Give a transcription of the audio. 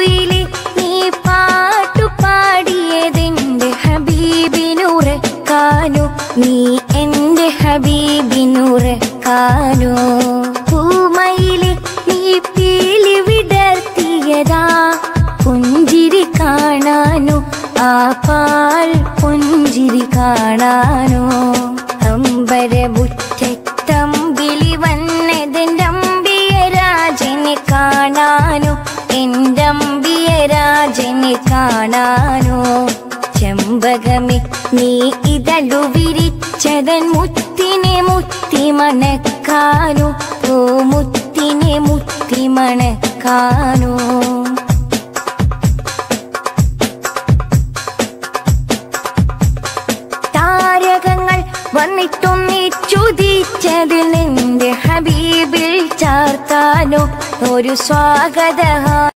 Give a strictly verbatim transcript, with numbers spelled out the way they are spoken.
പൂമയിലെ നീ പാട്ടുപാടിയതെന്റെ ഹബീബിനുറക്കാനോ നീ എന്റെ ഹബീബിനുറക്കാനോ പൂമയിലെ നീ പീലി വിടർത്തിയതാ പുഞ്ചിരി കാണാനോ ആ പാൽ പുഞ്ചിരി കാണാനോ അമ്പരമുറ്റത്തമ്പിളി വന്നതെന്റെ അമ്പിയ രാജനെ കാണാനോ എന്റെ അമ്പിയ രാജനെ കാണാനോ ചെമ്പകമേ നീ ഇതളു വിരിച്ചതൻ മുത്തിനെ മുത്തി മണക്കാനോ ഓ മുത്തിനെ മുത്തി മണക്കാനോ താരകങ്ങൾ വന്നിട്ടൊന്നിച്ചുദിച്ചതിൽ നിന്റെ ഹബീബിൽ ചാർത്താനോ ഒരു സ്വാഗത